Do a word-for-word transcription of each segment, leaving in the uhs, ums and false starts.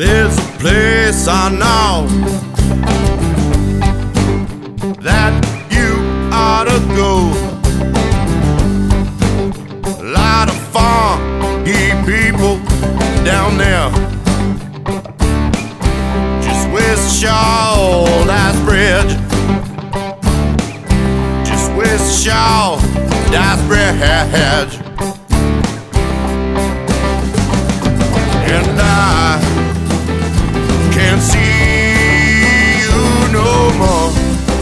There's a place I know that you ought to go. A lot of funky people down there, just west of Shouldice Bridge, just west of Shouldice Bridge. And I can't see you no more,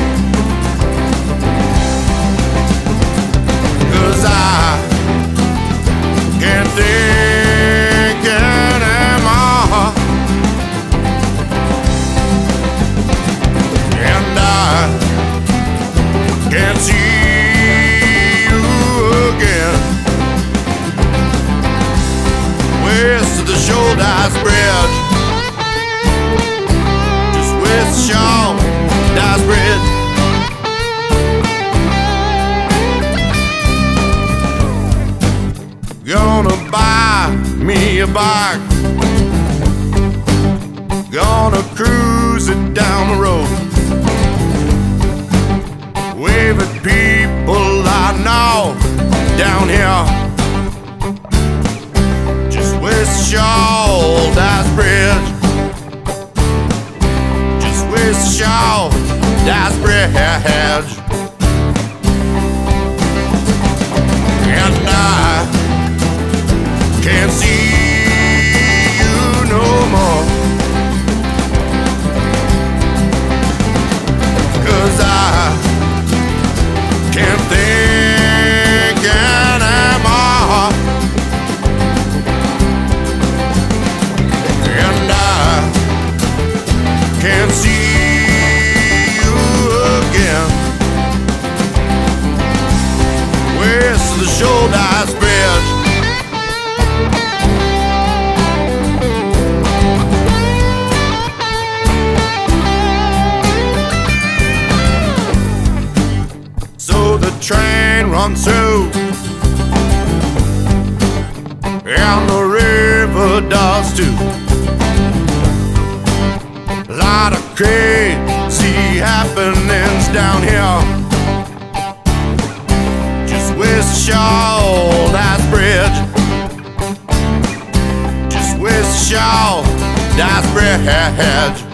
'cause I can't think anymore. And I can't see you again, west of the Shouldice Bridge, just west of Shouldice Bridge. Gonna buy me a bike, gonna cruise it down the road, wave at people I know down here, just west of Shouldice Bridge, just west of Shouldice Bridge. And I can't see you no more, 'cause I can't think anymore. And I can't see you again, west of the Shouldice Bridge. Train runs through, and the river does too. A lot of crazy happenings down here, just west of Shouldice Bridge, just west of Shouldice Bridge.